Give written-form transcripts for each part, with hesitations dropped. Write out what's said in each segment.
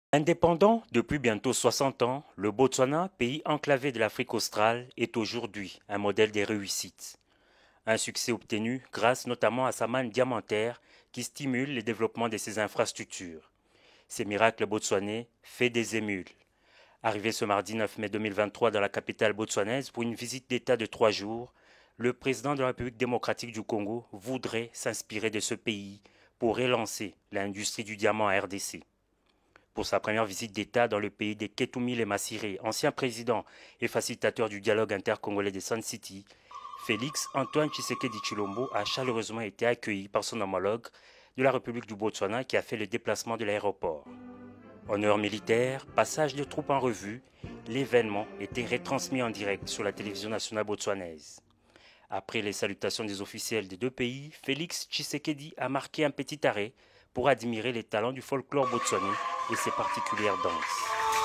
Indépendant depuis bientôt 60 ans, le Botswana, pays enclavé de l'Afrique australe, est aujourd'hui un modèle de réussite. Un succès obtenu grâce notamment à sa manne diamantaire qui stimule le développement de ses infrastructures. Ces miracles botswanais fait des émules. Arrivé ce mardi 9 mai 2023 dans la capitale botswanaise pour une visite d'État de 3 jours, le président de la République démocratique du Congo voudrait s'inspirer de ce pays pour relancer l'industrie du diamant à RDC. Pour sa première visite d'État dans le pays de Ketumile Massiré, ancien président et facilitateur du dialogue intercongolais de Sun City, Félix Antoine Tshisekedi Tshilombo a chaleureusement été accueilli par son homologue de la République du Botswana qui a fait le déplacement de l'aéroport. Honneur militaire, passage de troupes en revue, l'événement était retransmis en direct sur la télévision nationale botswanaise. Après les salutations des officiels des deux pays, Félix Tshisekedi a marqué un petit arrêt pour admirer les talents du folklore botswanais et ses particulières danses.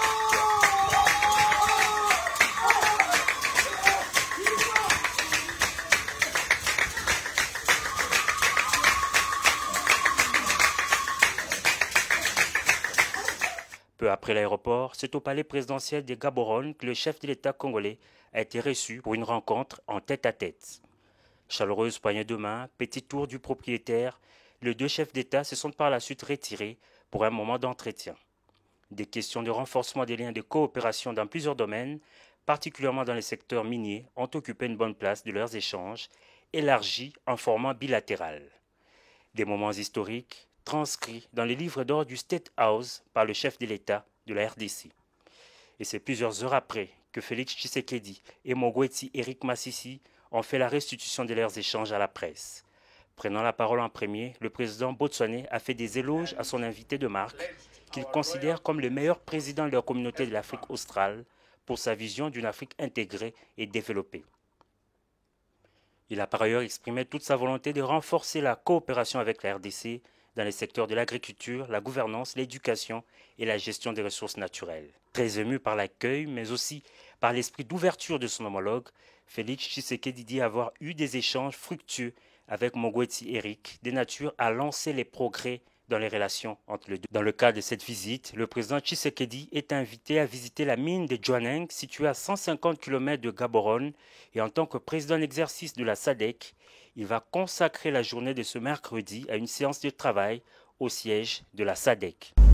Peu après l'aéroport, c'est au palais présidentiel de Gaborone que le chef de l'État congolais a été reçu pour une rencontre en tête-à-tête. Chaleureuse poignée de main, petit tour du propriétaire, les deux chefs d'État se sont par la suite retirés pour un moment d'entretien. Des questions de renforcement des liens de coopération dans plusieurs domaines, particulièrement dans les secteurs miniers, ont occupé une bonne place de leurs échanges, élargis en format bilatéral. Des moments historiques transcrits dans les livres d'or du State House par le chef de l'État de la RDC. Et c'est plusieurs heures après que Félix Tshisekedi et Mogwetsi Eric Massissi ont fait la restitution de leurs échanges à la presse. Prenant la parole en premier, le président botswanais a fait des éloges à son invité de marque, qu'il considère comme le meilleur président de la communauté de l'Afrique australe pour sa vision d'une Afrique intégrée et développée. Il a par ailleurs exprimé toute sa volonté de renforcer la coopération avec la RDC dans les secteurs de l'agriculture, la gouvernance, l'éducation et la gestion des ressources naturelles. Très ému par l'accueil, mais aussi par l'esprit d'ouverture de son homologue, Félix Tshisekedi dit avoir eu des échanges fructueux avec Mogwetsi Eric, de nature à lancer les progrès dans les relations entre les deux. Dans le cadre de cette visite, le président Tshisekedi est invité à visiter la mine de Jwaneng, située à 150 km de Gaborone, et en tant que président d'exercice de la SADC, il va consacrer la journée de ce mercredi à une séance de travail au siège de la SADC.